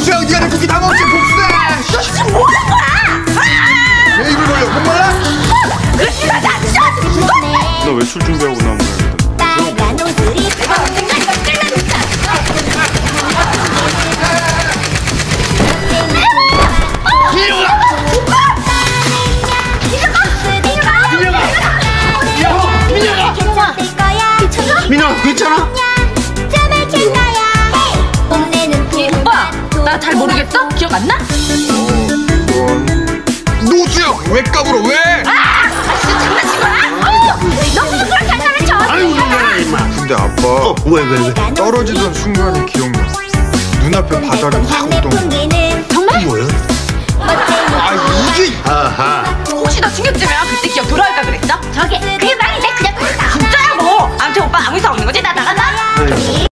복수야, 네가 내 쿠키 다 먹었지, 복수야. 너 지금 뭐 하는 거야? 내 입을 벌려, 못 말라? 그렇지, 나 진짜. 너 외출 준비하고 나온 거야? 빨간 옷들이 민영아, 괜찮아? 오빠, 나 잘 모르겠어? 기억 안 나? 노수영, 왜 까불어, 왜? 진짜 장난친 거야? 너 무슨 그렇게 한다면 저 아유, 임마. 근데 아빠, 왜? 떨어지던 순간이 기억나. 눈앞에 바다를 확 웃던 거. 정말? 뭐야? 아, 이게. 아하. 혹시 너 충격쯤이야? 그때 기억 돌아올까 그랬어? 저게 그게 말인데 그냥 진짜야 뭐. 아무튼 오빠 아무 이상 없는 거지? 나 나간다.